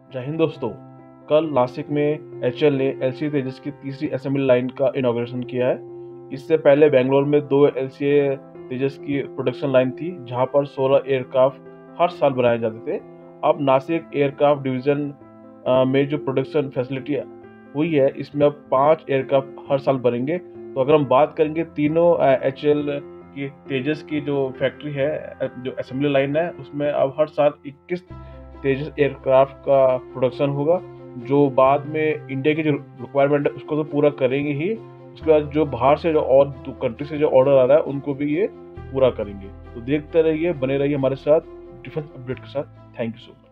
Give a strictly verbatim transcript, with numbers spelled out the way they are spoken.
जय हिंद दोस्तों। कल नासिक में एचएएल ने एलसीए तेजस की तीसरी असेंबली लाइन का इनॉग्रेशन किया है। इससे पहले बेंगलोर में दो एलसीए तेजस की प्रोडक्शन लाइन थी, जहां पर सोलह एयरक्राफ्ट हर साल बनाए जाते थे। अब नासिक एयरक्राफ्ट डिवीजन अ, में जो प्रोडक्शन फैसिलिटी हुई है, इसमें अब पांच एयरक्राफ्ट हर साल बनेंगे। तो अगर हम बात करेंगे तीनों एचएएल की तेजस की जो फैक्ट्री है, अ, जो असेंबली लाइन है, उसमें अब हर साल इक्कीस तेजस एयरक्राफ्ट का प्रोडक्शन होगा, जो बाद में इंडिया की जो रिक्वायरमेंट है उसको तो पूरा करेंगे ही। उसके बाद जो बाहर से जो और कंट्री से जो ऑर्डर आ रहा है उनको भी ये पूरा करेंगे। तो देखते रहिए, बने रहिए हमारे साथ डिफेंस अपडेट के साथ। Thank you so much.